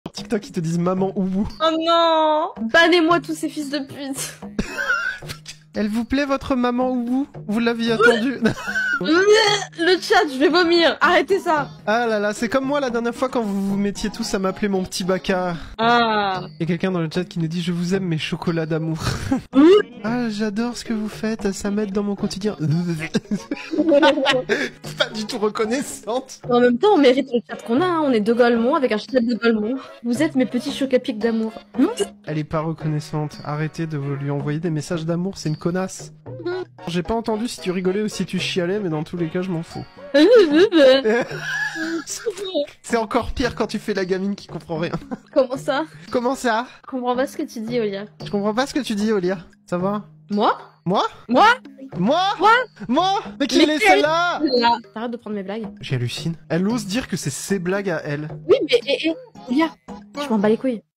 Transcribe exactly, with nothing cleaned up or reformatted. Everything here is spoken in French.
TikTok, ils te disent maman oubou. Oh non. Bannez-moi tous ces fils de pute. Elle vous plaît votre maman oubou? Vous l'aviez attendu? Le chat, je vais vomir. Arrêtez ça. Ah là là, c'est comme moi la dernière fois quand vous vous mettiez tous à m'appeler mon petit bâcard. Ah. Il y a quelqu'un dans le chat qui nous dit je vous aime mes chocolats d'amour. Ah, j'adore ce que vous faites, ça m'aide dans mon quotidien. Pas du tout reconnaissante. En même temps, on mérite le chat qu'on a, hein. On est deux golemons avec un chat de golemons. Vous êtes mes petits chocapics d'amour. Elle est pas reconnaissante. Arrêtez de lui envoyer des messages d'amour, c'est une connasse. J'ai pas entendu si tu rigolais ou si tu chialais, mais dans tous les cas, je m'en fous. C'est encore pire quand tu fais la gamine qui comprend rien. Comment ça? Comment ça? Je comprends pas ce que tu dis, Olia. Je comprends pas ce que tu dis, Olia. Ça va? Moi? Moi? Moi? Moi? Moi? Moi? Mais qui Mais est quelle- celle-là? Là. T'arrêtes de prendre mes blagues. J'hallucine. Elle ose dire que c'est ses blagues à elle. Oui, mais, eh, eh, Olia, je m'en bats les couilles.